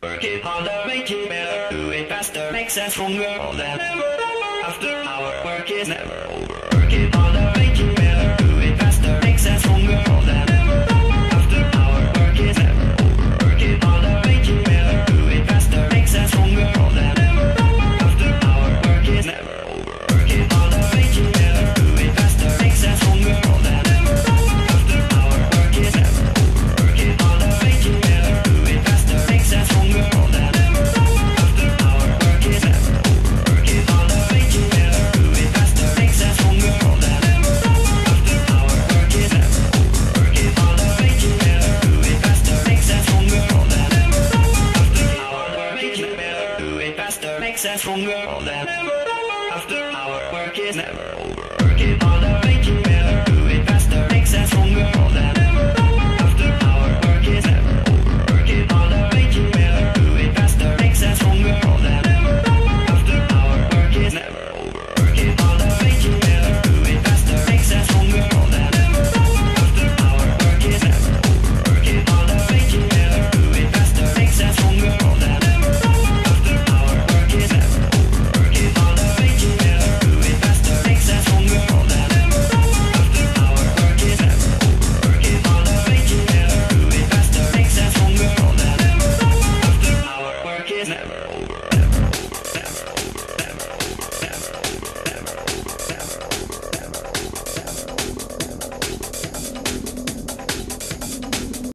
Work it harder, make it better, do it faster, makes us stronger than ever. After our work is never over. Work it harder, make it better, do it faster, makes us stronger than ever. After our work is never over. Work it harder, make it better, do it faster, makes us stronger than ever. After our work is never over. Work it harder, make it better, do it faster, makes us stronger than ever. After our work is never over. Work it harder, make it better, do it faster, makes us stronger than ever. After our work is never over. Work it harder, make it better, do it faster, makes us stronger than ever. After our work is never over. Work it harder, make it better, do it faster, makes us stronger than ever. After our work, make it better, do it faster, makes us stronger than ever. After our work is never over. Work it harder, make it better, do it faster, makes us stronger than ever. After our work is never over. Work it harder, make it better, do it faster, makes us stronger than ever. After our work is never over. Work it harder, make it better, do it faster, makes us stronger than ever. After our work is never over. Work it harder, make it better, do it faster, makes us stronger than ever. After our work is never over. Work it harder, make it better, do it faster, makes us stronger than ever. After our work is never over. Work it harder, make it better, do it faster, makes us stronger than ever. After our work is never over.